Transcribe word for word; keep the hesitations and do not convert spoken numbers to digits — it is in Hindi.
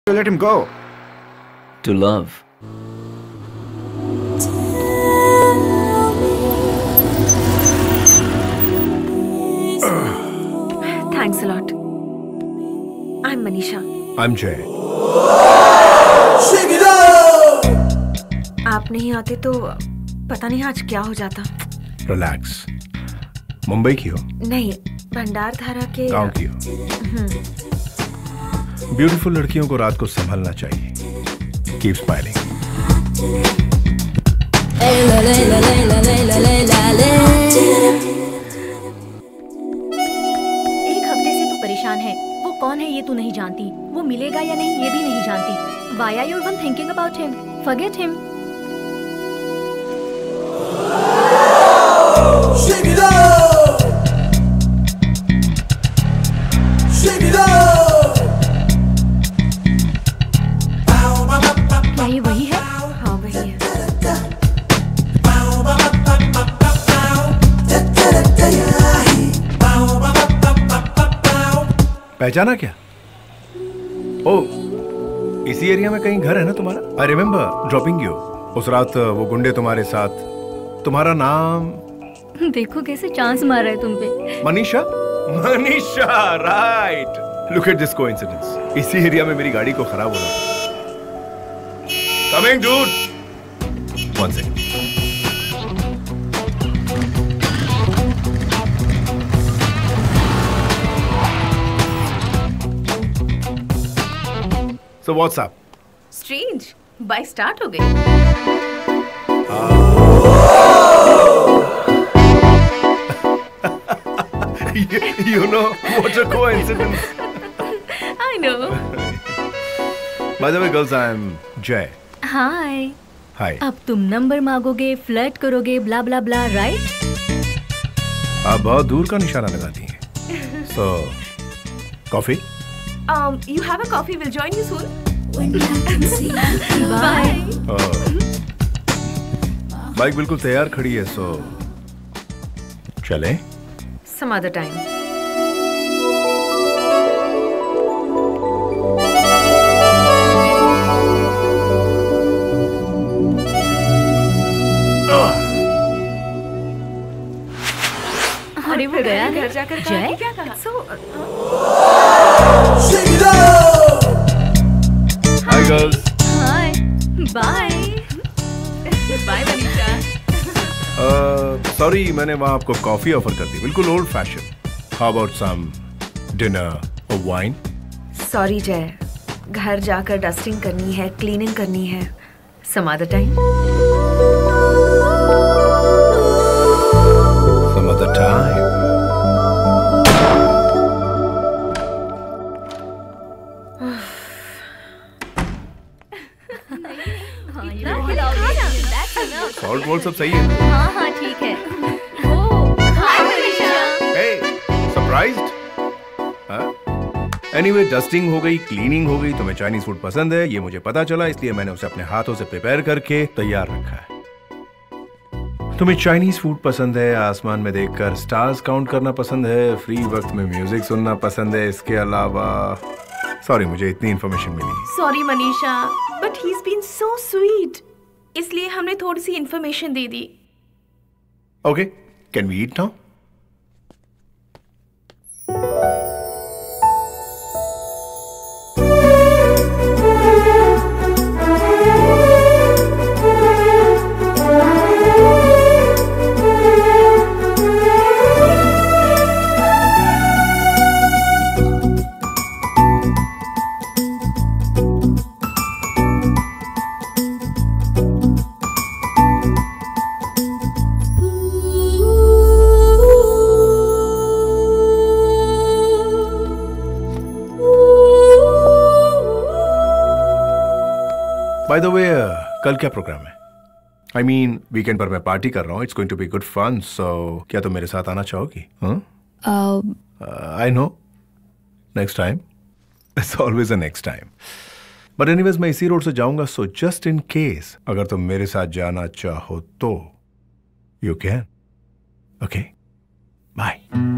to let him go? To love. Thanks a lot. I'm Manisha. I'm Jay. आप नहीं आते तो पता नहीं आज क्या हो जाता। Relax. मुंबई की हो? नहीं, भंडारधारा के गांव की हो? ब्यूटीफुल लड़कियों को रात को संभलना चाहिए। Keep smiling. एक हफ्ते से तू परेशान है। वो कौन है ये तू नहीं जानती। वो मिलेगा या नहीं ये भी नहीं जानती। Why are you even thinking about him? Forget him. Shake it up. Shake it up. क्या ये वही है? हाँ वही है। पहचाना क्या? ओ, इसी एरिया में कहीं घर है ना तुम्हारा? I remember dropping you. उस रात वो गुंडे तुम्हारे साथ। तुम्हारा नाम? देखो कैसे चांस मार रहा है तुम पे। Manisha? Manisha, right. Look at this coincidence. इसी एरिया में मेरी गाड़ी को खराब होना था। Coming, dude. One second. So what's up? Strange. Bike start हो गई। you, you know, what a coincidence. I know. By the way, girls, I'm Jay. Hi. Hi. अब तुम नंबर मांगोगे, फ्लर्ट करोगे, ब्ला ब्ला ब्ला, राइट? आप बहुत दूर का निशाना लगाती हैं। So, coffee? Um, you have a coffee. We'll join you soon. Bye. Bike बिल्कुल तैयार खड़ी है, so चलें? Some other time. अरे वो गया घर जाकर जय? क्या कहा? So, Shake it up. Hi, girls. Hi, bye. bye Manisha. Sorry, मैंने वहाँ आपको कॉफी ऑफर कर दी, बिल्कुल old fashion. How about some dinner और वाइन? Sorry जय, घर जाकर डस्टिंग करनी है, क्लीनिंग करनी है। Some other time. Some other time. सॉल्ट वोल्ट सब सही है? हाँ हाँ ठीक है। Oh, hi Manisha. Hey, surprised? हाँ? Anyway, डस्टिंग हो गई, क्लीनिंग हो गई। तुम्हें चाइनीज फूड पसंद है, ये मुझे पता चला, इसलिए मैंने उसे अपने हाथों से प्रिपेयर करके तैयार रखा है। तुम्हें चाइनीज फूड पसंद है, आसमान में देखकर स्टार्स काउंट करना पसंद है, फ्री वक्त में म्यूजिक सुनना पसंद है, इसके अलावा सॉरी मुझे इतनी इन्फॉर्मेशन मिली। Sorry Manisha, but he's been so sweet. इसलिए हमने थोड़ी सी इन्फॉर्मेशन दे दी। Okay, can we eat now? By the way, कल क्या प्रोग्राम है? आई मीन वीकेंड पर मैं पार्टी कर रहा हूँ, it's going to be good fun, so क्या तुम मेरे साथ आना चाहोगी? I know, next time, it's always a next time. But anyways मैं इसी रोड से जाऊंगा, सो जस्ट इन केस अगर तुम मेरे साथ जाना चाहो तो यू कैन। Okay, bye.